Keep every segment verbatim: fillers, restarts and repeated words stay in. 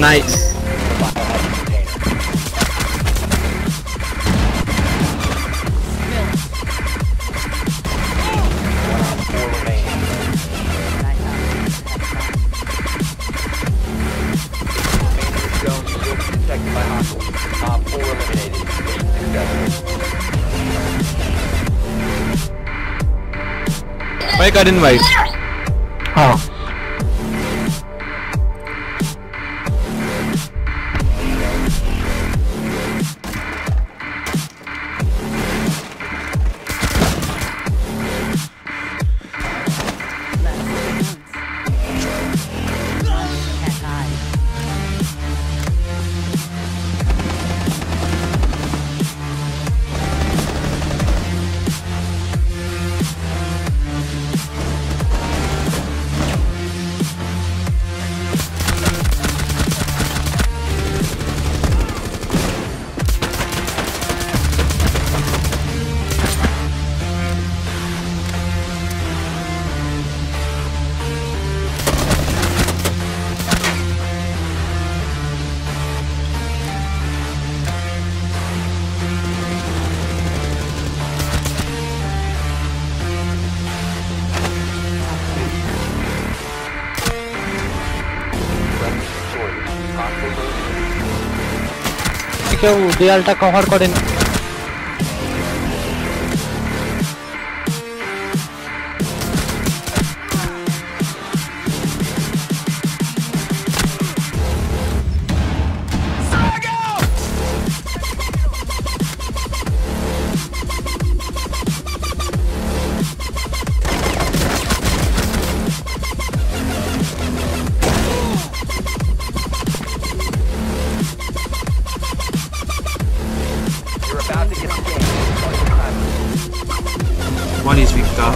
Nice. I got invite. Oh. কেউ দেয়ালটা cover করেন। One is Victor.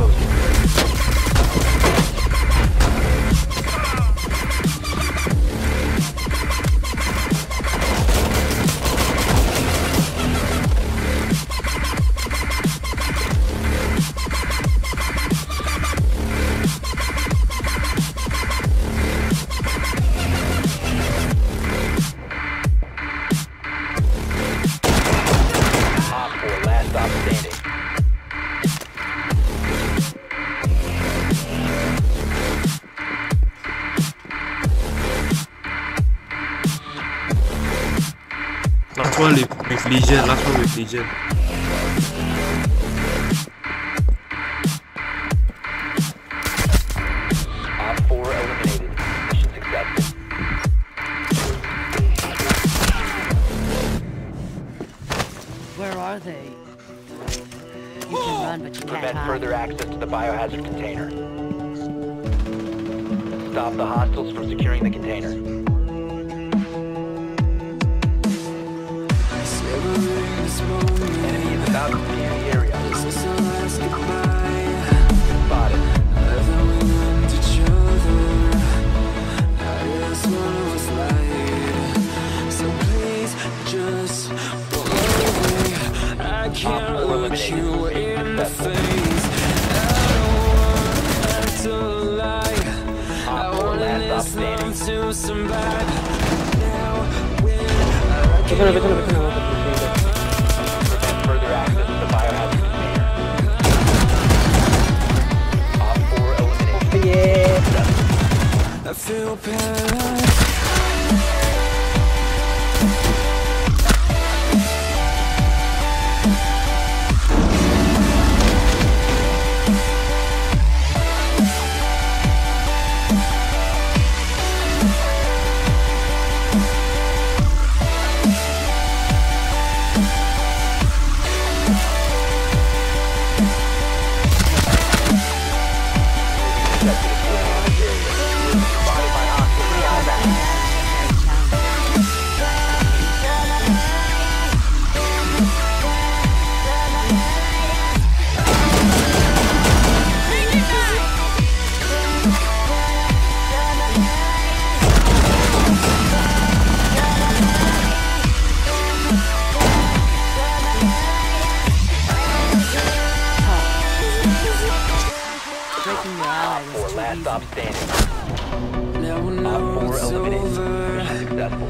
Last one with Legion, last one with Legion. Op four eliminated. Mission successful. Where are they? You can run, but you can't Prevent hide. further access to the biohazard container. Stop the hostiles from securing the container. Enemy is about to be in the area. Spotted. I can't look you in the face. I don't want to lie. I want to listen to somebody. Now when I can further access to the biohazard container. Op four eliminated. Yeah. I feel paralyzed. Last stop standing. Op four eliminated. Mission successful.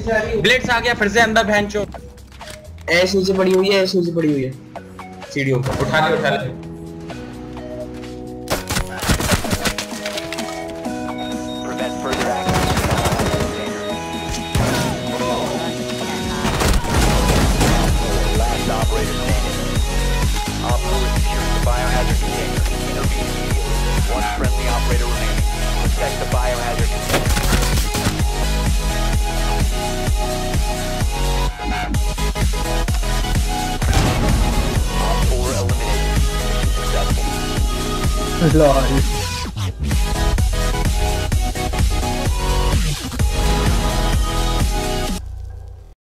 Blades आ गया फिर से अंदर भैंचो। ऐश नीचे पड़ी हुई है, ऐश नीचे पड़ी हुई है सीढ़ियों पर। उठा ले उठा ले। Prevent further access to the container. Last operator standing. Op four has secured the biohazard container. Intervene immediately. One friendly operator remaining. Protect the biohazard container. Op four eliminated. Successful. Lord.